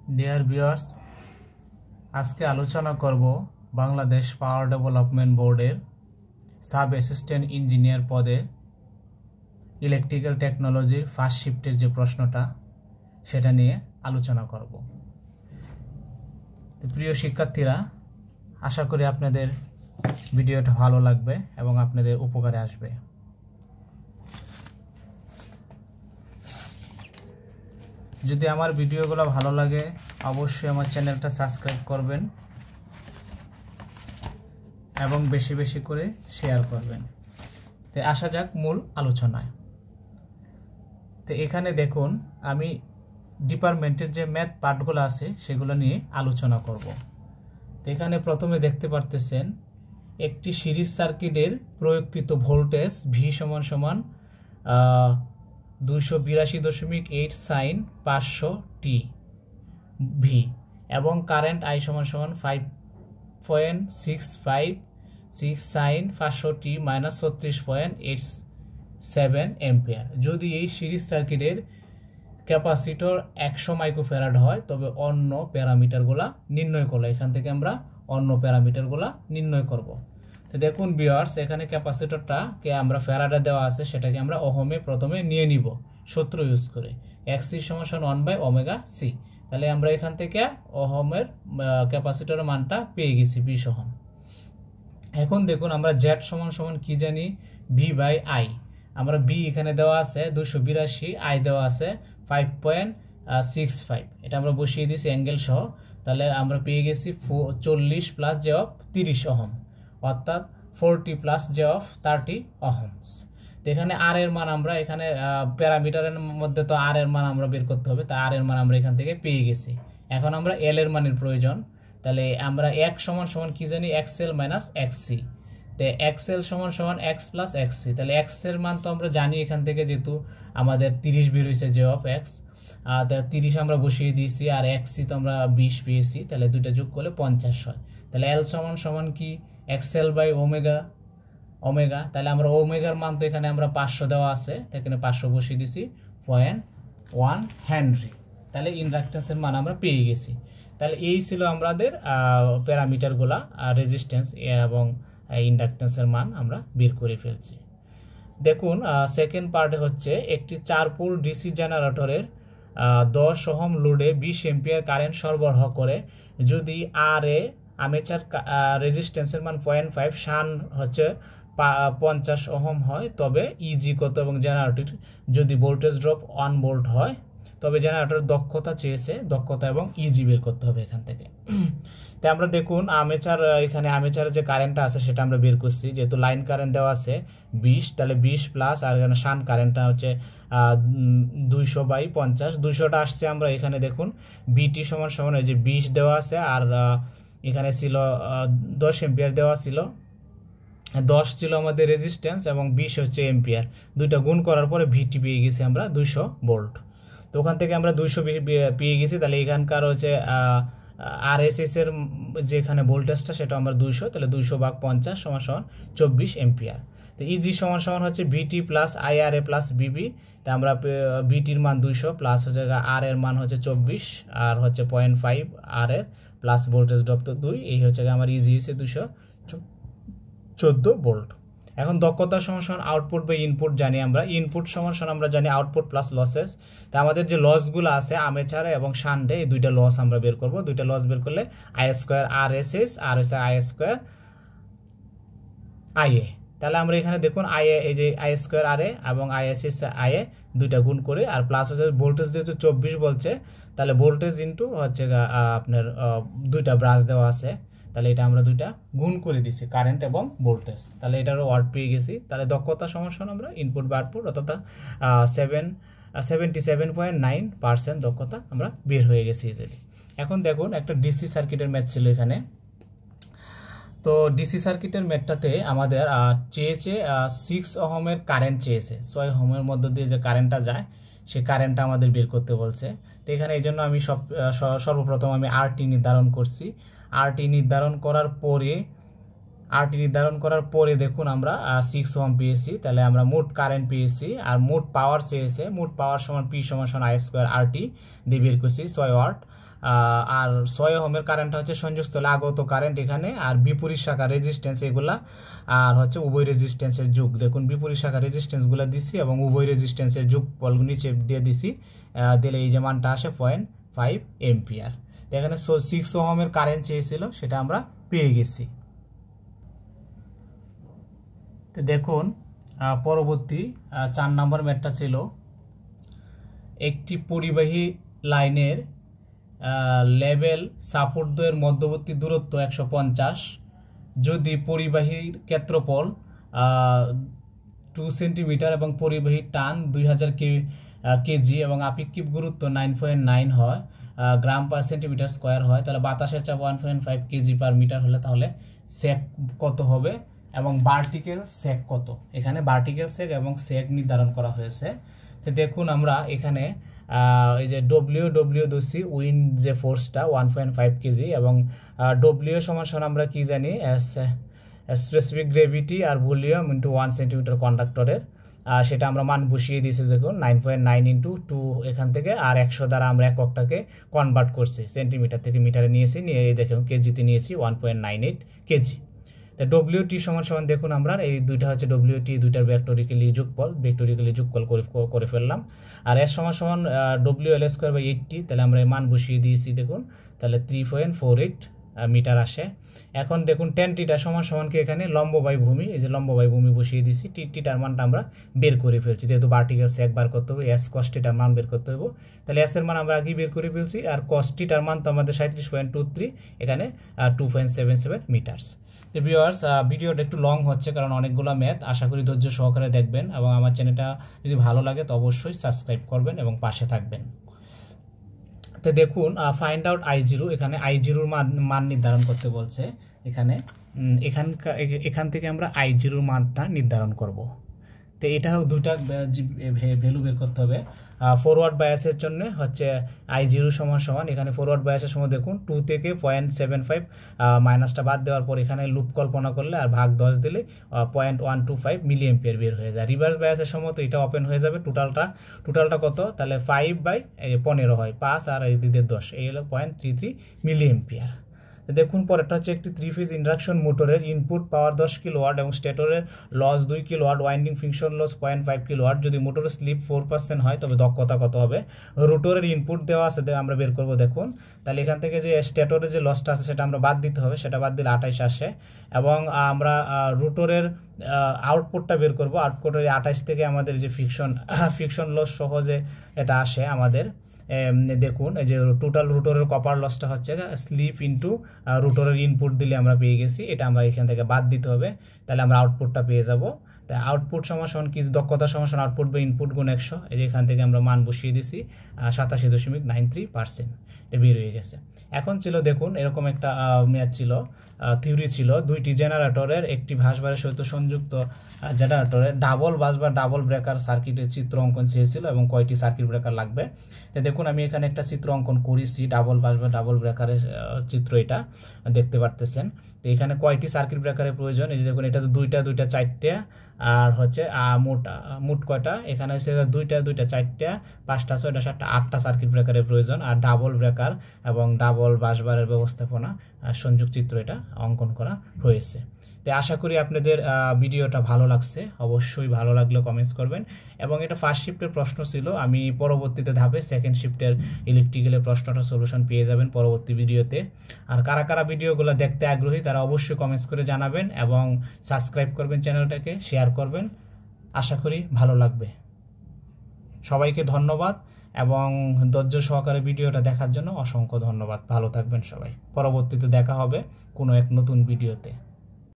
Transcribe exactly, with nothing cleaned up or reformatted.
Dear viewers, আজকে আলোচনা করব বাংলাদেশ পাওয়ার ডেভেলপমেন্ট বোর্ডের সাব অ্যাসিস্ট্যান্ট ইঞ্জিনিয়ার পদে ইলেকট্রিক্যাল টেকনোলজির ফার্স্ট শিফটের যে প্রশ্নটা সেটা নিয়ে আলোচনা করব। তো প্রিয় শিক্ষার্থীরা, আশা করি আপনাদের ভিডিওটা ভালো লাগবে এবং আপনাদের উপকারে আসবে। যদি আমার ভিডিওগুলো ভালো লাগে অবশ্যই আমার চ্যানেলটা সাবস্ক্রাইব করবেন এবং বেশি বেশি করে শেয়ার করবেন। তো আসা যাক মূল আলোচনায়। তো এখানে দেখুন, আমি ডিপার্টমেন্টের যে ম্যাথ পার্টগুলো আছে সেগুলো নিয়ে আলোচনা করব। তো এখানে প্রথমে দেখতে পারতেছেন একটি সিরিজ সার্কিটের প্রয়োগকৃত ভোল্টেজ ভি সমান সমান দুইশো বিরাশি দশমিক এইট সাইন পাঁচশো টি ভি এবং কারেন্ট আই সমান সমান five point six five six sine পাঁচশো টি মাইনাস ছত্রিশ পয়েন্ট এইট সেভেন এম্পিয়ার। যদি এই সিরিজ সার্কিটের ক্যাপাসিটর একশো মাইক্রোফ্যারাড হয় তবে অন্য প্যারামিটারগুলা নির্ণয় করলো। এখান থেকে আমরা অন্য প্যারামিটারগুলা নির্ণয় করব। তো দেখুন ভিউয়ার্স, এখানে ক্যাপাসিটরটাকে আমরা ফ্যারাডে দেওয়া আছে, সেটাকে আমরা ওহমে প্রথমে নিয়ে নিব সূত্র ইউজ করে, এক্স সি সমান ওয়ান বাই ওমেগা সি। তাহলে আমরা এখান থেকে ওহমের ক্যাপাসিটরের মানটা পেয়ে গেছি বিশ ওহম। এখন দেখুন আমরা জেড সমান সমান কি জানি, ভি বাই আই। আমরা বি এখানে দেওয়া আছে দুইশো বিরাশি, আই দেওয়া আছে ফাইভ পয়েন্ট সিক্স ফাইভ, এটা আমরা বসিয়ে দিয়েছি অ্যাঙ্গেল সহ। তাহলে আমরা পেয়ে গেছি চল্লিশ প্লাস জে অফ তিরিশ ওহম, অর্থাৎ forty plus j of thirty ohms. তো এখানে আর এর মান আমরা এখানে প্যারামিটারের মধ্যে তো আর এর মান আমরা বের করতে হবে, তা আর এর মান আমরা এখান থেকে পেয়ে গেছি। এখন আমরা এল এর মানের প্রয়োজন। তাহলে আমরা এক সমান সমান কি জানি, X L minus X C. তো এক্স এল সমান সমান এক্স প্লাস এক্স সি। তাহলে এক্স এর মান তো আমরা জানি এখান থেকে, যেহেতু আমাদের তিরিশ বের হয়েছে জে অফ এক্স, তিরিশ আমরা বসিয়ে দিয়েছি, আর এক্স সি তো আমরা বিশ পেয়েছি। তাহলে দুইটা যোগ করলে পঞ্চাশ হয়। তাহলে এল সমান সমান কি, এক্সেল বাই ওমেগা ওমেগা। তাহলে আমরা ওমেগার মান তো এখানে আমরা পাঁচশো দেওয়া আছে, এখানে পাঁচশো বসিয়ে দিছি, পয়েন্ট ওয়ান হেনরি। তাহলে ইন্ডাকটেন্সের মান আমরা পেয়ে গেছি। তাহলে এই ছিল আমাদের প্যারামিটারগুলা, রেজিস্ট্যান্স এবং ইন্ডাকটেন্সের মান আমরা বের করে ফেলছি। দেখুন সেকেন্ড পার্টে হচ্ছে একটি চার পোল ডিসি জেনারেটরের দশ ওহম লোডে বিশ এম্পিয়ার কারেন্ট সরবরাহ করে যদি আর এ আর্মেচার রেজিস্ট্যান্সের মান পয়েন্ট ফাইভ, শান হচ্ছে পঞ্চাশ ওহম হয়, তবে ইজি কত এবং জেনারেটর যদি ভোল্টেজ ড্রপ ওয়ান ভোল্ট হয় তবে জেনারেটরের দক্ষতা চেয়েছে, দক্ষতা এবং ইজি বের করতে হবে এখান থেকে। তাই আমরা দেখুন আর্মেচার, এখানে আর্মেচারের যে কারেন্টটা আছে সেটা আমরা বের করছি, যেহেতু লাইন কারেন্ট দেওয়া আছে বিশ, তাহলে বিশ প্লাস আর এখানে শান কারেন্টটা হচ্ছে দুইশো বাই পঞ্চাশ। দুইশোটা আসছে আমরা এখানে দেখুন বিটি সমান সমান এই যে বিশ দেওয়া আছে, আর এখানে ছিল দশ এম্পিয়ার দেওয়া ছিল, দশ ছিল আমাদের রেজিস্ট্যান্স এবং বিশ হচ্ছে এম্পিয়ার। দুইটা গুণ করার পরে ভিটি পেয়ে গেছি আমরা দুইশো ভোল্ট। তো ওখান থেকে আমরা দুইশো পেয়ে গেছি। তাহলে এখানকার হচ্ছে আর এস এস এর যেখানে ভোল্টেজটা সেটা আমরা দুইশো, তাহলে দুইশো ভাগ পঞ্চাশ সমান সমান চব্বিশ এম্পিয়ার। তো ইজি সমান সমান হচ্ছে V T plus I R A plus B B. তা আমরা ভিটির মান দুইশো প্লাস হচ্ছে আর এর মান হচ্ছে চব্বিশ, আর হচ্ছে পয়েন্ট ফাইভ আর এর প্লাস ভোল্টেজ ড্রপ তো দুই, এই হচ্ছে আমার ইজি হচ্ছে দুইশো চোদ্দো ভোল্ট। এখন দক্ষতা সমান সমান আউটপুট বা ইনপুট জানি আমরা, ইনপুট সমান সমান আমরা জানি আউটপুট প্লাস লসেস। তা আমাদের যে লসগুলো আছে আর্মেচারে এবং শান্টে, এই দুইটা লস আমরা বের করব। দুইটা লস বের করলে I square R S S R হচ্ছে আই স্কোয়ার আই এ। তাহলে আমরা এখানে দেখুন আই এ, এই যে আই স্কোয়ার আর এ এবং I S S I A দুইটা গুণ করে, আর প্লাস হচ্ছে ভোল্টেজ যেহেতু চব্বিশ বলছে, তাহলে ভোল্টেজ ইন্টু হচ্ছে আপনার দুইটা ব্রাঞ্চ দেওয়া আছে, তাহলে এটা আমরা দুইটা গুণ করে দিছি কারেন্ট এবং ভোল্টেজ। তাহলে এটারও ওয়াট পেয়ে গেছি। তাহলে দক্ষতা সমান আমরা ইনপুট বা আউটপুট অর্থাৎ seven seventy seven point nine percent দক্ষতা আমরা বের হয়ে গেছি ইজিলি। এখন দেখুন একটা ডিসি সার্কিটের ম্যাথ ছিল এখানে। তো ডিসি সার্কিটের ম্যাথটাতে আমাদের চেয়েছে সিক্স ওহমের কারেন্ট চেয়েছে, ছয় ওহমের মধ্য দিয়ে যে কারেন্টটা যায় সেই কারেন্টটা আমাদের বের করতে বলছে। তো এখানে এই জন্য আমি সব সর্বপ্রথম আমি আর টি নির্ধারণ করছি। আর টি নির্ধারণ করার পরে আরটি নির্ধারণ করার পরে দেখুন আমরা সিক্স ওহম পেয়েছি, তাহলে আমরা মোট কারেন্ট পেয়েছি আর মোট পাওয়ার চেয়েছে, মোট পাওয়ার সমান পি সমান সমান আই স্কোয়ার আরটি দিয়ে বের করছি ছয় ওয়াট। আর ছয় ওহমের কারেন্ট হচ্ছে সংযোগস্থলে আগত কারেন্ট এখানে, আর বিপরীত শাখা রেজিস্ট্যান্স এগুলা, আর হচ্ছে উভয় রেজিস্ট্যান্সের যুগ। দেখুন বিপরীত শাখা রেজিস্ট্যান্সগুলো দিছি এবং উভয় রেজিস্ট্যান্সের যুগ বল নিচে দিয়ে দিছি, দিলে এই যে মানটা আসে পয়েন্ট ফাইভ এম্পিয়ার। তো এখানে সিক্স ওহমের কারেন্ট চেয়েছিল, সেটা আমরা পেয়ে গেছি। তো দেখুন পরবর্তী চার নম্বর ম্যাথটা ছিল একটি পরিবাহী লাইনের লেভেল সাপোর্ট দ্বয়ের মধ্যবর্তী দূরত্ব একশো পঞ্চাশ, যদি পরিবাহীর ক্ষেত্রফল টু সেন্টিমিটার এবং পরিবাহীর টান দুই হাজার কেজি এবং আপেক্ষিক গুরুত্ব নাইন পয়েন্ট নাইন হয় গ্রাম পার সেন্টিমিটার স্কোয়ার হয়, তাহলে বাতাসের চাপ one point five KG per metre হলে তাহলে সেক কত হবে এবং ভার্টিক্যাল সেক কত। এখানে ভার্টিক্যাল সেক এবং সেক নির্ধারণ করা হয়েছে। তো দেখুন আমরা এখানে এই যে ডব্লিউ ডব্লিউ দোষী উইন্ড যে ফোর্সটা ওয়ান পয়েন্ট ফাইভ কেজি এবং ডব্লিউ সমান সমান আমরা কি জানি স্পেসিফিক গ্রেভিটি আর ভলিউম ইন্টু ওয়ান সেন্টিমিটার কন্ডাক্টরের, সেটা আমরা মান বসিয়ে দিয়েছি দেখুন nine point nine into two এখান থেকে, আর একশো দ্বারা আমরা এককটাকে কনভার্ট করছি, সেন্টিমিটার থেকে মিটারে নিয়েছি, নিয়ে দেখুন কেজিতে নিয়েছি one point nine eight KG. তো ডব্লিউ টি সমান সমান দেখুন আমরা এই দুইটা হচ্ছে ডব্লিউ টি দুইটার ভেক্টরিক্যালি যোগফল, ভেক্টরিক্যালি যোগফল করে করে ফেললাম, আর এর সমান সমান W L square by eighty, তাহলে আমরা এই মান বসিয়ে দিয়েছি দেখুন, তাহলে three point four eight metre আসে। এখন দেখুন টেন টিটা সমান সমানকে এখানে লম্ব বাই ভূমি, এই যে লম্ব বাই ভূমি বসিয়ে দিয়েছি, টি টিটার মানটা আমরা বের করে ফেলছি, যেহেতু ভার্টিক্যাল সেক বার করতে হবে, এস কস টিটার মান বের করতে হবে, তাহলে এস এর মান আমরা আগেই বের করে ফেলছি, আর কস টিটার মান তো আমাদের সাঁত্রিশ পয়েন্ট টু থ্রি, এখানে two point seven seven metres. তো ভিউয়ার্স ভিডিওটা একটু লং হচ্ছে কারণ অনেকগুলো ম্যাথ, আশা করি ধৈর্য সহকারে দেখবেন এবং আমার চ্যানেলটা যদি ভালো লাগে তো অবশ্যই সাবস্ক্রাইব করবেন এবং পাশে থাকবেন। তো দেখুন ফাইন্ড আউট আই জিরো, এখানে আই জিরোর মান মান নির্ধারণ করতে বলছে, এখানে এখানকার এখান থেকে আমরা আই জিরোর মানটা নির্ধারণ করব। তো এটাও দুইটা ভ্যালু বের করতে হবে। ফরওয়ার্ড বায়াসের জন্য হচ্ছে আই জিরো সমান সমান, এখানে ফরওয়ার্ড বায়াসের সময় দেখুন টু থেকে পয়েন্ট সেভেন ফাইভ মাইনাসটা বাদ দেওয়ার পর এখানে লুপ কল্পনা করলে আর ভাগ দশ দিলে point one two five milli ampere বের হয়ে যায়। রিভার্স বায়াসের সময় তো এটা ওপেন হয়ে যাবে, টোটালটা টোটালটা কত, তাহলে ফাইভ বাই পনেরো হয়, পাঁচ আর এই দিদের দশ, এই হলো point three three milli ampere. দেখুন পরেরটা হচ্ছে একটি থ্রি ফেজ ইন্ডাকশন মোটরের ইনপুট পাওয়ার দশ কিলোওয়াট এবং স্টেটরের লস দুই kilowatt, winding friction loss point five kilowatt, যদি মোটরের স্লিপ ফোর পার্সেন্ট হয় তবে দক্ষতা কত হবে। রোটরের ইনপুট দেওয়া আছে, আমরা বের করবো দেখুন, তাহলে এখান থেকে যে স্টেটরের যে লসটা আছে সেটা আমরা বাদ দিতে হবে, সেটা বাদ দিলে আঠাইশ আসে এবং আমরা রোটরের আউটপুটটা বের করবো, আউটপুটের আঠাইশ থেকে আমাদের যে ফ্রিকশন ফ্রিকশন লস সহজে এটা আসে আমাদের। দেখুন এই যে টোটাল রুটরের কপার লসটা হচ্ছে স্লিপ ইনটু রুটরের ইনপুট দিলে আমরা পেয়ে গেছি, এটা আমরা এখান থেকে বাদ দিতে হবে, তাহলে আমরা আউটপুটটা পেয়ে যাব। তাই আউটপুট সমান কি দক্ষতা সমান আউটপুট বা ইনপুট গুণ একশো, এই যে এখান থেকে আমরা মান বসিয়ে দিছি সাতাশি দশমিক নাইন থ্রি পার্সেন্ট বের হয়ে গেছে। এখন ছিল দেখুন এরকম একটা ম্যাথ ছিল, থিওরি ছিল, দুইটি জেনারেটরের একটি ভাসবারের সহিত সংযুক্ত জেনারেটরের ডাবল বাস বা ডাবল ব্রেকার সার্কিটের চিত্র অঙ্কন চেয়েছিল এবং কয়টি সার্কিট ব্রেকার লাগবে। তো দেখুন আমি এখানে একটা চিত্র অঙ্কন করেছি, ডাবল বাস বা ডাবল ব্রেকারের চিত্র, এটা দেখতে পারতেছেন। তো এখানে কয়টি সার্কিট ব্রেকারের প্রয়োজন, এই যে দেখুন এটা তো দুইটা দুইটা চারটে, আর হচ্ছে মোট মোট কয়টা, এখানে হচ্ছে দুইটা দুইটা চারটা পাঁচটা ছয়টা সাতটা আটটা সার্কিট ব্রেকারের প্রয়োজন, আর ডাবল ব্রেকার এবং ডাবল বাসবারের ব্যবস্থাপনা সংযোগ চিত্র এটা অঙ্কন করা হয়েছে। তো আশা করি আপনাদের ভিডিওটা ভালো লাগছে, অবশ্যই ভালো লাগলে কমেন্টস করবেন। এবং এটা ফার্স্ট শিফটের প্রশ্ন ছিল, আমি পরবর্তীতে ধাপে সেকেন্ড শিফটের ইলেকট্রিক্যালের প্রশ্নটা সলিউশন পেয়ে যাবেন পরবর্তী ভিডিওতে। আর কারা কারা ভিডিওগুলো দেখতে আগ্রহী তারা অবশ্যই কমেন্টস করে জানাবেন এবং সাবস্ক্রাইব করবেন চ্যানেলটাকে, শেয়ার করবেন, আশা করি ভালো লাগবে। সবাইকে ধন্যবাদ এবং ধৈর্য সহকারে ভিডিওটা দেখার জন্য অসংখ্য ধন্যবাদ। ভালো থাকবেন সবাই, পরবর্তীতে দেখা হবে কোনো এক নতুন ভিডিওতে।